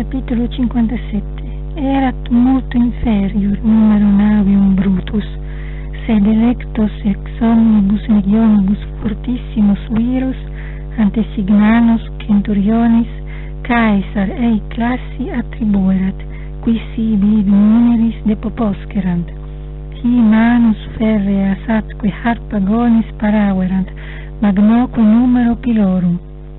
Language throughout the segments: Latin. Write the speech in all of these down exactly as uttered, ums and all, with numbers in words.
Capitolo cinquantasette. Erat multo inferior numero navium brutus, sed electos ex omnibus legionibus fortissimos virus ante signanos centurionis Caesar ei classi attribuerat, qui sibi numeris depoposcerant, hi manus ferreas atque harpagonis paraverant, magnoque numero pilorum.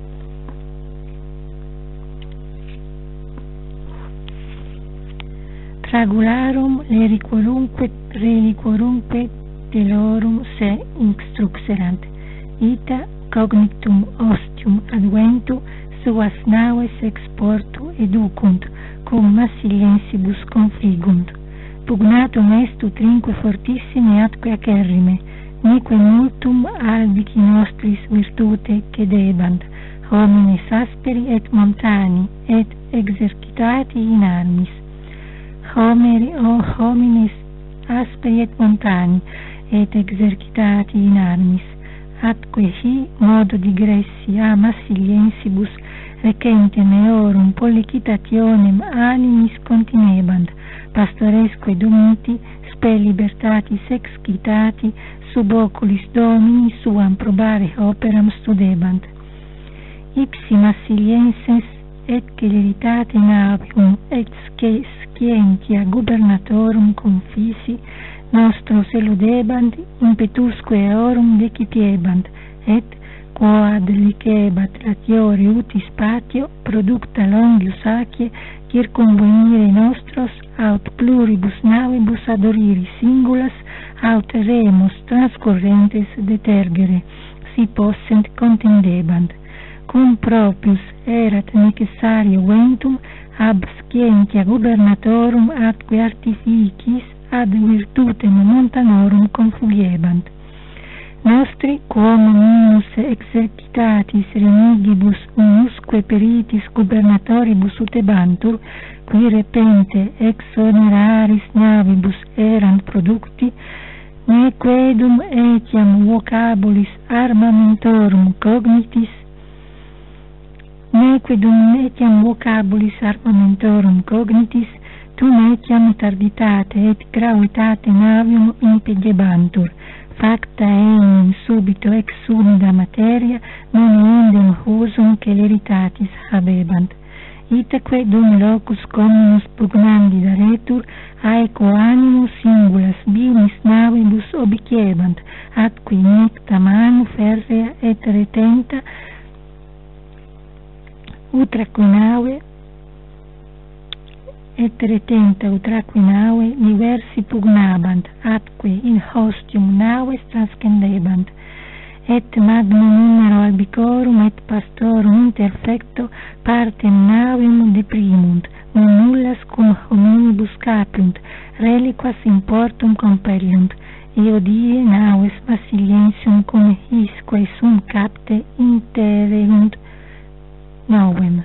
Tragularum reliquorumque, reliquorumque telorum se instruxerant, ita cognitum ostium adventu suas naves exportu educunt, cum Massiliensibus confligunt. Pugnatum est utrinque fortissime atque acerrime, neque multum albici nostris virtute cedebant, homines asperi et montani, et exercitati in armis. Homeri, o homines asperi et montani, et exercitati in armis, atque hi modo digressi a Massiliensibus recentem eorum pollicitationem animis continebant, pastoresque dumiti, spe libertatis excitati, sub oculis Domini suam probare operam studebant. Ipsi Massilienses et celeritate navium et scientia gubernatorum confisi nostros eludebant, impetusque eorum decipiebant, et quod licebat latiore utis patio producta longius acie circumvenire nostros aut pluribus navibus adoriri singulas aut remus transcorrentes detergere, si possent contendebant. Cum proprius erat necessario ventum ab scientia gubernatorum atque artificis ad virtutem montanorum confugiebant. Nostri, quum minus exercitatis remigibus unusque peritis gubernatoribus utebantur, qui repente exoneraris navibus erant producti, nequedum etiam vocabulis armamentorum cognitis, nequedum etiam vocabulis armamentorum cognitis, tum etiam tarditate et gravitate navium impediebantur, facta enim subito ex umida materia non endem usum celeritatis habebant. Itaque dum locus communis pugnandi daretur, aequo animo singulas binis navibus obiciebant, atque necta manu ferrea et retenta utraque nave et retenta utraque nave diversi pugnabant, atque in hostium naves transcendebant, et magnum numero albicorum et pastorum interfecto partem navium deprimunt, non nullas cum hominibus capiunt, reliquas importum compellunt, eo die naves Massiliensium cum hisque sum capte intererunt novem.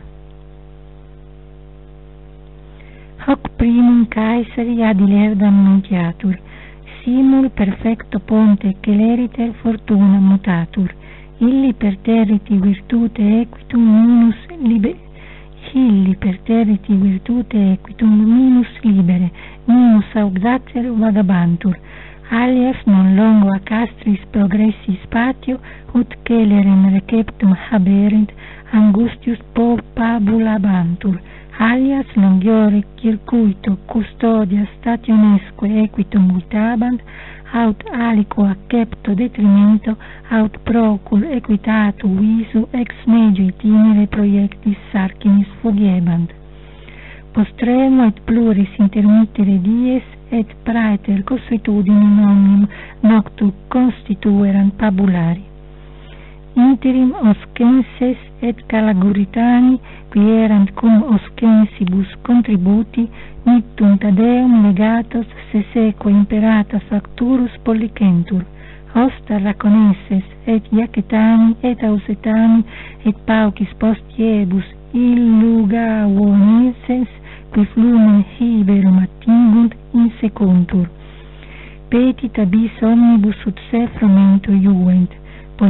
Hoc primum Caesari ad Ilerdam nuntiatur, simul perfecto ponte celeriter fortuna mutatur, illi perterriti virtute equitum minus libe, illi perterriti virtute equitum minus libere, minus audacer vagabantur, alias non longo a castris progressis patio, ut celerem receptum haberent, angustius popabulabantur, alias longiore circuito custodia stationesque equitum mutabant, aut aliquo accepto detrimento, aut procul equitatu visu ex megio itinere proiectis sarcinis fugiebant. Postremo et pluris intermittere dies, et praeter consuetudinem omnium noctu constituerant pabulari. Interim oscenses et calaguritani, qui erant cum oscensibus contributi, mittunt ad eum legatos se sequo imperatas facturus pollicentur, hosta raconenses et Iacetani et Ausetani et paucis postiebus illugavonenses, qui flumen hiberum attingunt in secuntur. Petita bis omnibus ut se frumento iuvent,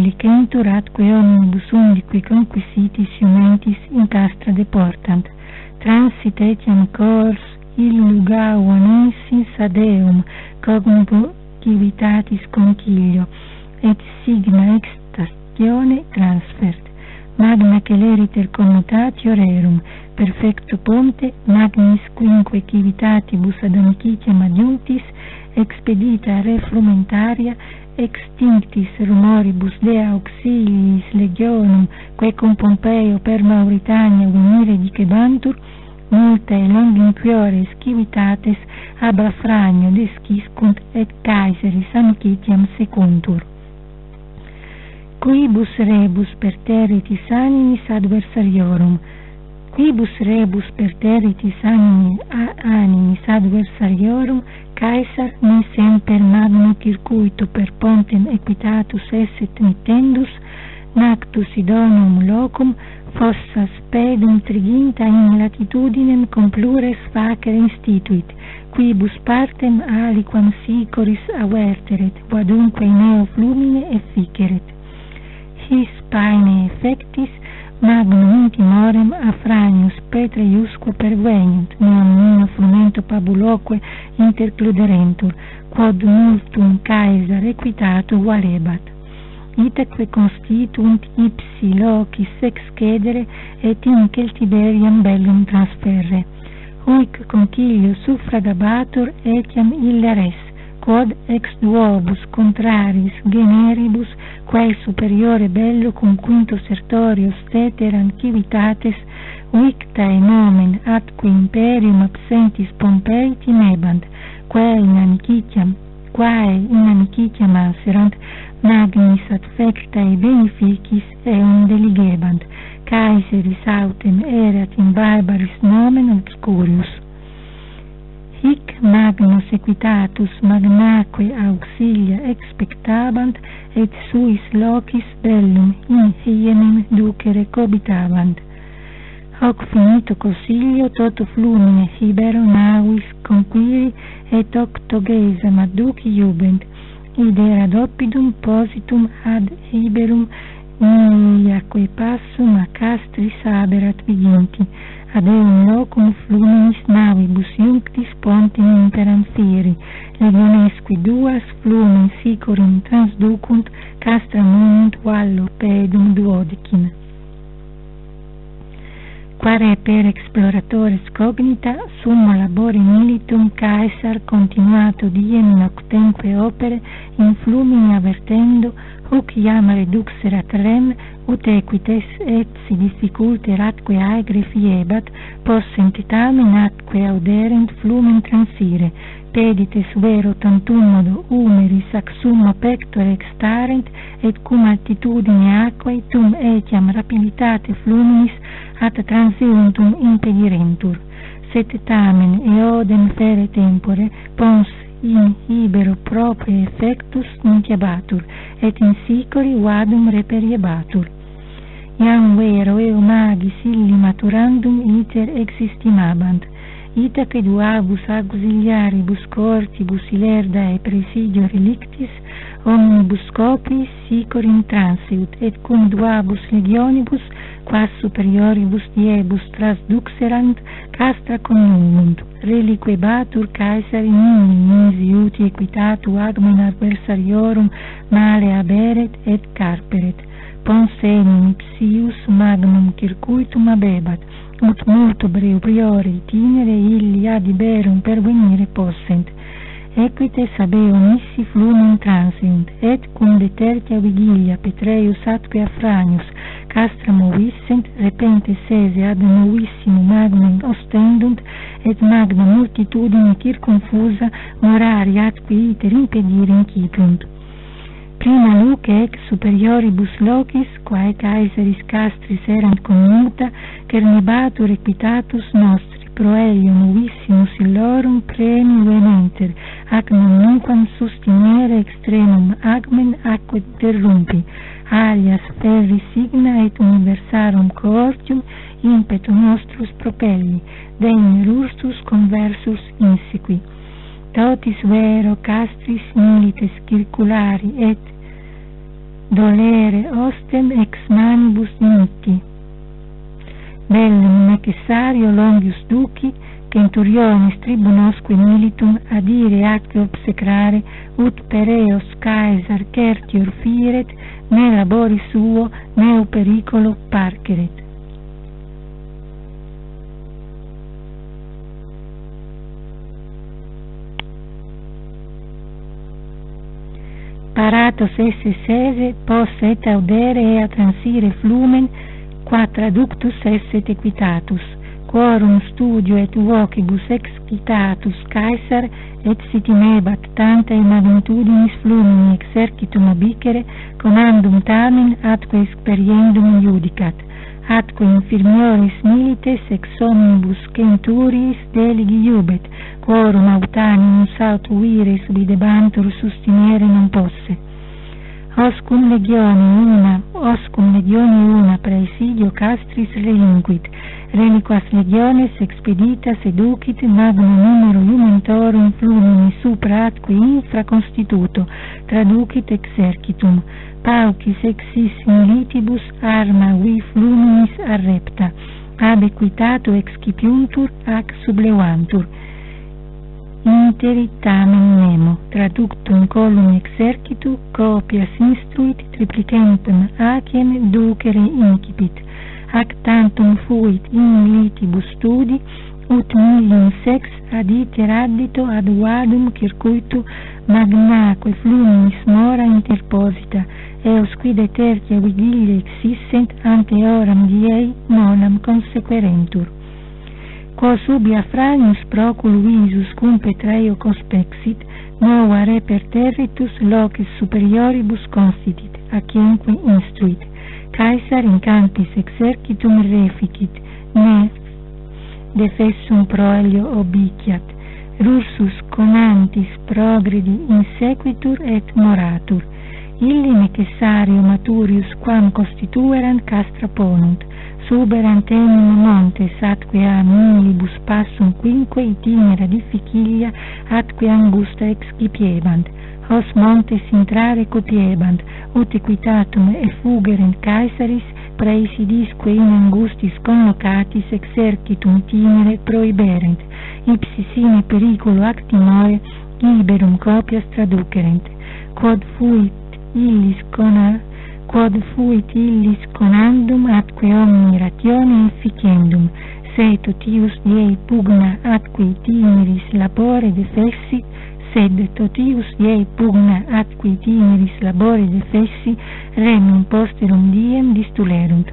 pollicentur atque omnibus undique conquisitis iumentis in castra deportant, transit etiam cors illugauanensis ad eum cognivitatis concilio, et signa extatione transfert. Magna celeriter commutatio rerum, perfecto ponte, magnis quinque civitatibus ad amicitiam adjunctis, expedita re frumentaria, extinctis rumoribus de auxiliis legionum, quae cum Pompeo per Mauritania venire dicebantur, multae longinquiores civitates ab Afranio desciscunt et Caesaris amicitiam secuntur. Quibus rebus perterritis animis adversariorum, quibus rebus perterritis animis, animis adversariorum, Caesar ne semper magno circuito per pontem equitatus esset mittendus, nactus idonum locum, fossas pedum triginta in latitudinem cum plures facere instituit, quibus partem aliquam sicoris averteret, quadunque neo flumine efficeret. His paene effectis magnum intimorem Afranius Petreiusque perveniunt, neam nino frumento pabuloque intercluderentur, quod multum Caesar equitato valebat. Itaque constituunt ipsi locis excedere et in Celtiberiam bellum transferre. Huic concilio suffragabatur etiam illa res, quod ex duobus contraris generibus quae superiore bello cum quinto sertorio steteran civitates victae nomen atque imperium absentis Pompei timebant, quae in amicitiam quae in amicitiam anserant magnis adfectae beneficis eum deligebant, Caesaris autem erat in barbaris nomen obscurius. Hic magnos equitatus magnaque auxilia expectabant, et suis locis bellum in hienem ducere cobitabant. Hoc finito consilio toto flumine hibero navis conquiri, et octogesam ad duci iubent, id erat oppidum positum ad hiberum niaque passum a castris aberat viginti, ad eum locum fluminis navibus iunctis pontem imperant fieri, legionesqui duas flumen sicurum transducunt, castra monunt vallo pedum duodecim. Quare per exploratores cognita summo labore militum Caesar continuato diem noctemque opere in flumini avertendo, huc iam reduxerat rem, ut equites et si difficulter atque aegre fiebat, possent tamen atque auderent flumen transire, pedites vero tantum modo humeris ac summo pectore extarent, et cum altitudine aquae tum etiam rapiditate fluminis at transiuntum impedirentur. Sed tamen eodem fere tempore pons in ibero proprie effectus nuntiabatur, et in sicori vadum reperiebatur. Iam vero eo magis illi maturandum iter existimabant, itaque duabus auxiliaribus coortibus ilerdae presidio relictis, omnibus copis sicorim transiut, et cum duabus legionibus, quas superioribus diebus trasduxerant, castra coniungunt, reliquebatur Caesari nini nisi uti equitatu agmen adversariorum male aberet et carperet, pons enim ipsius magnum circuitum abebat, ut multo priore itinere illi ad iberum pervenire possent, equites abeum issi flumen transiunt, et cum detertia vigilia Petreius atque Afranius castra movissent, repente sese ad novissimo magnum ostendunt, et magna multitudine circumfusa morari atque iter impedire incipiunt. Prima luce ex superioribus locis, quae Caesaris castris erant commuta, cernebatur equitatus nostri, pro elio novissimus illorum premi vehementer, ac non nunquam sustinere extremum agmen aqua interrumpi, alias ferri signa et universarum coortium impetu nostrus propelli, degne rustus conversus insequi. Totis vero castris milites circulari et dolere ostem ex manibus dimitti. bellum necessario longius duci, centuriones tribunosque militum adire acte obsecrare, ut per eos Caesar certior firet, ne labori suo, neo pericolo parceret. Paratos esse sese, possa et audere e a transire flumen, qua traductus esset equitatus, quorum studio et vocibus excitatus Caesar, et si timebat tanta e magnitudinis flumini exercitum obicere, commandum tamen atque experiendum iudicat, atque infirmioris milites ex omnibus centuriis deligi iubet, quorum autanimus aut vires videbantur sustinere non posse. Oscum legione una, oscum legione una praesidio castris relinquit, reliquas legiones expeditas educit magno numero iumentorum flumini supra atque infra constituto, traducit exercitum, paucis exis militibus arma vi fluminis arrepta, ab equitato excipiuntur ac sublevantur. Interitamen nemo, traductum collum exercitu, copias instruit triplicentem aciem ducere incipit, ac tantum fuit in militibus studi, ut millium sex ad iter addito ad vadum circuitu magnaque fluminis mora interposita, eos quide tertia vigilia existent ante oram diei nonam consequerentur. Quos ubi Afranius procul visus cum Petreio conspexit, nova reperterritus locis superioribus constitit, acienque instruit. Caesar in campis exercitum reficit, ne defessum proelio obiciat, rursus conantis progredi insequitur et moratur, illi necessario maturius quam constituerant castra ponunt, suberant enim montes atque a milibus passum quinque itinera difficilia atque angusta excipiebant, os montes intrare copiebant, ut equitatum effugerent Caesaris praesidisque in angustis conlocatis exercitum tinere prohiberent, ipsi sine periculo ac timore liberum copias traducerent, quod fuit illis cona quod fuit illis conandum atque omni ratione efficiendum, se totius diei pugna atque itineris labore defessi, sed totius diei pugna atque itineris labore defessi, rem in posterum diem distulerunt.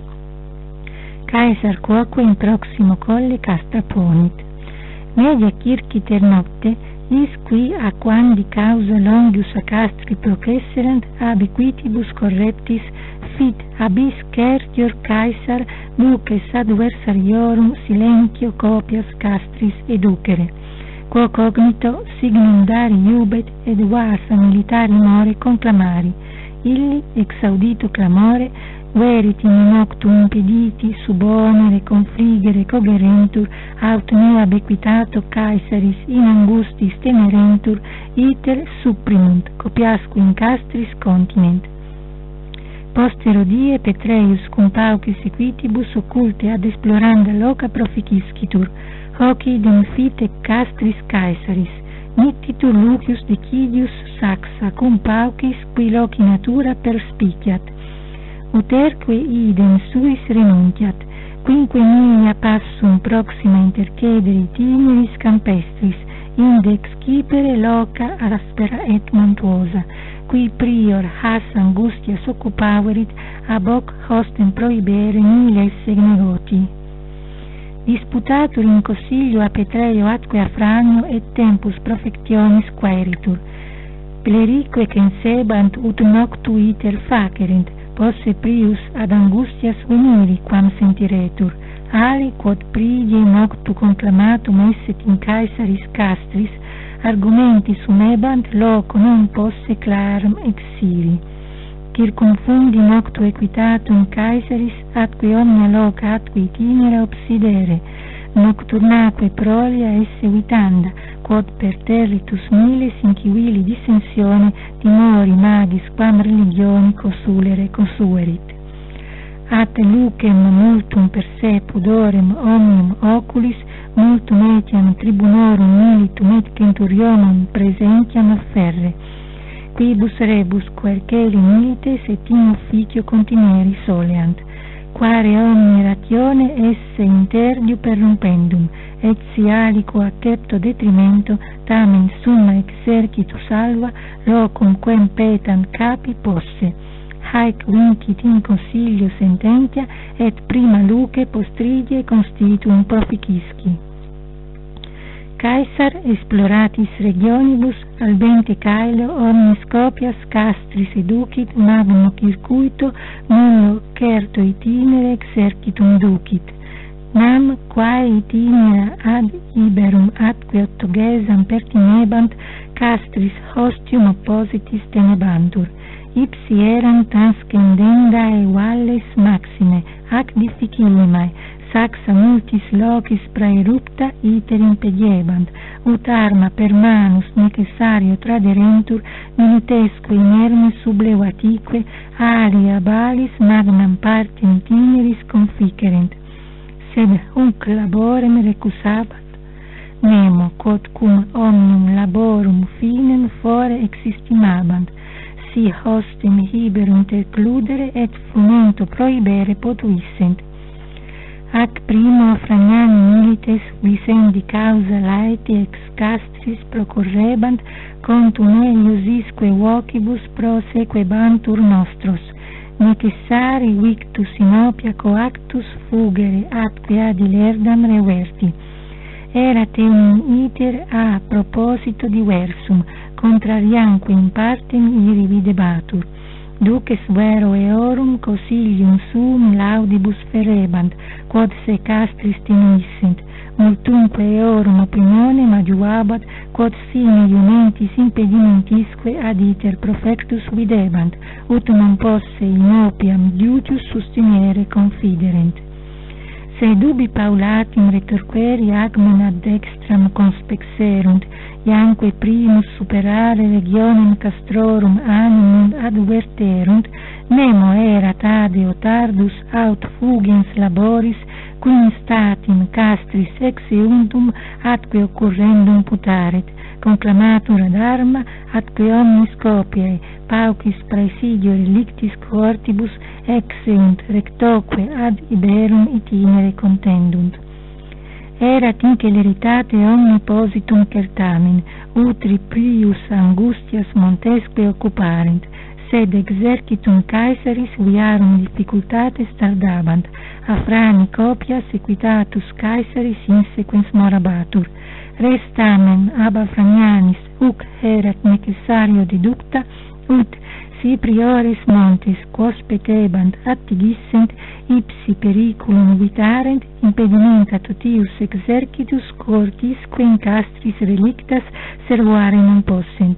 Caesar quoque in proximo colle castra ponit. Media circiter nocte, is qui a quandi causa longius a castri processerant ab equitibus correptis fit abis certior Caesar duces adversariorum silentio copias castris educere, quo cognito signum dari iubet ed vasa militari more conclamari, illi exaudito clamore verit in noctum impediti sub onere confligere cogerentur, aut ne ab equitato Caesaris in angustis temerentur, iter supprimunt, copiasque in castris continent. Postero die Petreius cum paucis equitibus occulte ad esploranda loca proficiscitur, hoc idem fite castris Caesaris, nititur Lucius Decidius Saxa cum paucis qui loci natura perspiciat, uterque idem suis renuntiat, quinque milia passum proxima intercedere itineris campestris, inde excipere loca aspera et montuosa, qui prior has angustias occupaverit, ab hoc hostem prohibere nil esse negoti. Disputatur in consiglio a Petreio atque a Franio et tempus profectionis quaeritur, plerique censebant ut noctu iter facerent, posse prius ad angustias veniri quam sentiretur, ali quod prige noctu conclamatum esset in Caesaris castris, argumenti sumebant loco non posse clarum exiri. Circumfundi noctu equitatum Caesaris atque omnia loca atque itinera obsidere, nocturnaque prolia esse vitanda, quod per territus miles incivili dissensione timori magis quam religioni consulere consuerit. at lucem multum per se pudorem omnium oculis, multum etiam tribunorum militum et centurionum presentiam afferre, quibus rebus querceli milites et in officio contineri soleant, quare omni ratione esse interdiu perrumpendum, et si alico accepto detrimento tamen summa exercitus salva locum quem petant capi posse, haec vincit in consilio sententia et prima luce postrige constituum proficisci. Caesar exploratis regionibus albente caelo omnis copias castris educit magno circuito nullo certo itinere exercitum ducit, nam quae itinera ad iberum atque octogesam pertinebant castris hostium oppositis tenebantur, ipsi eram transcendendae valles maxime, ac difficilimae, saxa multis locis praerupta iter impediebant, ut arma per manus necessario traderentur minutesque inerme sublevatique alia balis magnam partem tineris conficerent, sed hunc laborem recusabat, nemo quod cum omnium laborum finem fore existimabant, si hostem hiberum intercludere et frumento prohibere potuissent. Ac primo Franiani milites visendi causa laeti ex castris procurrebant contum eiusisque vocibus prosequebantur nostros, necessari victus inopia coactus fugere atque ad ilerdam reverti. Erat eum iter a proposito diversum, contrariamque in partem iri videbatur. Duces vero eorum consilium suum laudibus ferebant, quod se castris tenissent, multumque eorum opinionem adjuvabat, quod sine iumentis impedimentisque ad iter profectus videbant, ut non posse in opiam diutius sustinere confiderent. Se dubi paulatim retorqueri agmen ad dextram conspexerunt, ianque primus superare regionem castrorum animum adverterunt, nemo erat adeo tardus aut fugens laboris, quin statim castris ex eundum atque occurrendum putaret, conclamatur ad arma atque omnis copiae paucis praesidio relictis cohortibus exeunt rectoque ad iberum itinere contendunt. Erat in celeritate omnipositum certamen, utri prius angustias montesque occuparent, sed exercitum Caesaris viarum difficultates tardabant, afrani copias equitatus Caesaris insequens morabatur. Res tamen ab Afranianis huc erat necessario deducta, ut si priores montes quos petebant attigissent, ipsi periculum vitarent, impedimenta totius exercitus cortisque in castris relictas servare non possent.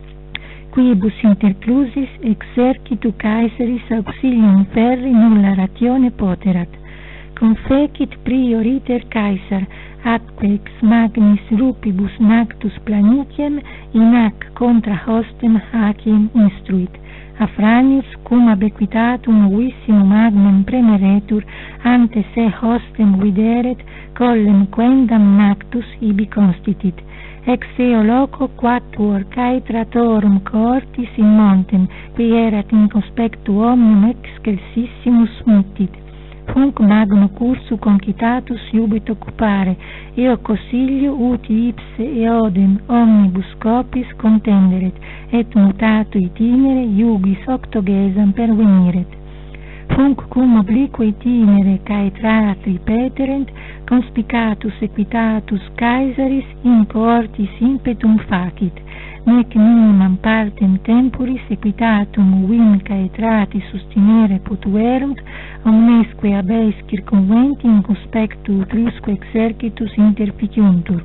Quibus interclusis exercitu Caesaris auxilium ferri nulla ratione poterat. Confecit prior iter Caesar, atque ex magnis rupibus nactus planiciem in ac contra hostem haciem instruit. Afranius cum ab equitatum vissimum magnum premeretur, ante se hostem videret, collem quendam nactus ibi constitit. Ex eo loco quatuor caetratorum cohortis in montem, qui erat in conspectu omnium excelsissimus mutit. Hunc magno cursu concitatus iubit occupare, eo consilio uti ipse eodem omnibus copis contenderet, et mutato itinere iugis octogesam perveniret. Hunc cum oblique itinere caetrati peterent, conspicatus equitatus Caesaris in cohortis impetum facit, nec minimam partem temporis equitatum vim caetrati sustinere potuerunt, omnesque abeis circumventi in conspectu utriusque exercitus interficiuntur.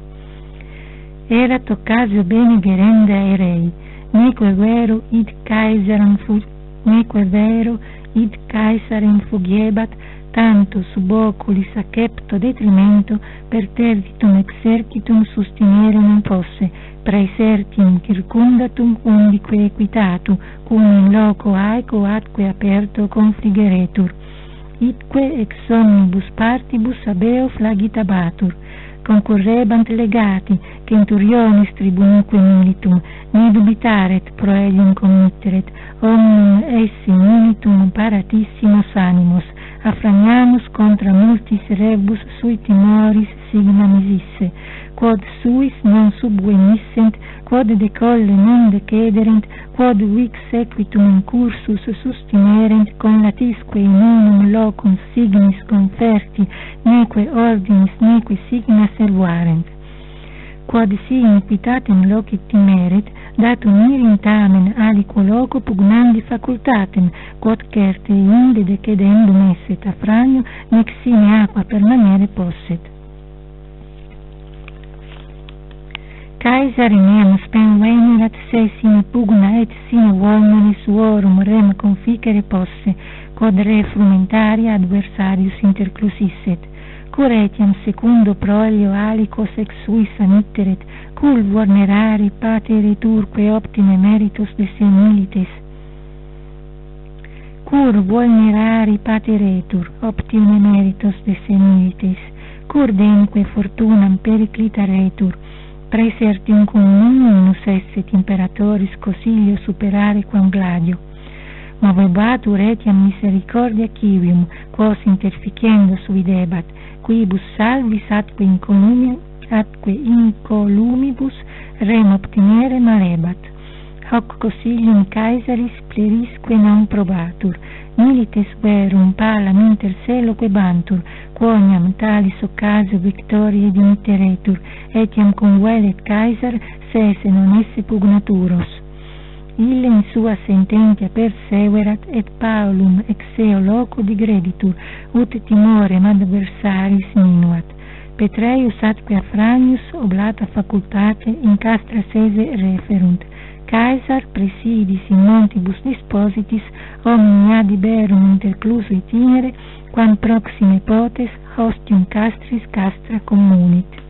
Erat occasio bene gerenda erei, neque vero id Caesarem fu, neque vero id Caesarem fugiebat, tanto sub oculis accepto detrimento per tertitum exercitum sustinere non posse, praesertium circundatum undique equitatu, cum in loco aeco atque aperto confligeretur. itque ex omnibus partibus abeo flagitabatur, concurrebant legati, centurionis tribunique militum, ne dubitaret proelium committeret, omnium esse militum paratissимos animos, affragnamus contra multis rebus sui timoris signa misisse, quod suis non subvenissent, quod de colle non decederent, quod vix sequitum in cursus sustinerent, con latisque in unum locum signis conferti, neque ordinis neque signa servarent. Quod si iniquitatem loci timeret, datum mirim tamen aliquo loco pugnandi facultatem, quod certe inde decedendum esset affragno, nec sine aqua permanere posset. Caesar neam spem venerat se sine pugna et sine volnere suorum rem conficere posse, quod re frumentaria adversarius interclusisset. Cur etiam secundo proelio alicos ex suis anitteret, cul vulnerari patereturque optime meritos de se milites. Cur vulnerari pateretur optime meritos de se milites, cur denque fortunam periclitaretur, praesertiumcum minus esset imperatoris consiglio superare quam gladio. Movebatur etiam misericordia civium, quos interficiendo suidebat, quibus salvis atque incolumia, atque incolumibus rem obtinere malebat. Hoc consiglium Caesaris plerisque non probatur, milites verum palam inter selo quebantur, quoniam talis occasio victoriae dimitteretur, etiam convelet Caesar, se esse non esse pugnaturos. Ille in sua sententia perseverat, et Paulum ex eo loco digreditur, ut timorem adversaris minuat. Petreius atque Afranius oblata facultate in castra sese referunt. Caesar presidis in montibus dispositis, omnia diberum intercluso itinere, quam proxime potes hostium castris castra communit.